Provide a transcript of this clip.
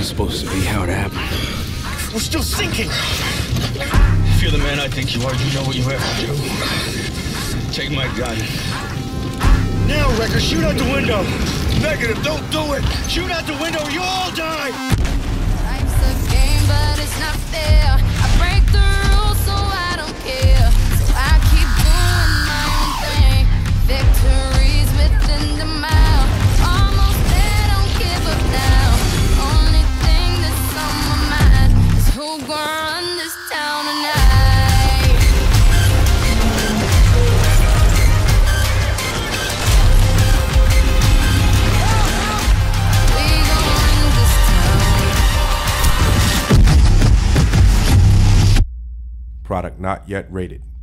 wasn't supposed to be how it happened. We're still sinking. If you're the man I think you are, you know what you have to do. Take my gun. Now, Wrecker, shoot out the window. Negative, don't do it. Shoot out the window, you all die. Life's a game, but it's not fair. I break the rules, so I don't care. So I keep doing my own thing. Victories within the mile. Almost there, don't give up now. Only thing that's on my mind is who gon' run this town tonight. We gon' run this town. Product not yet rated.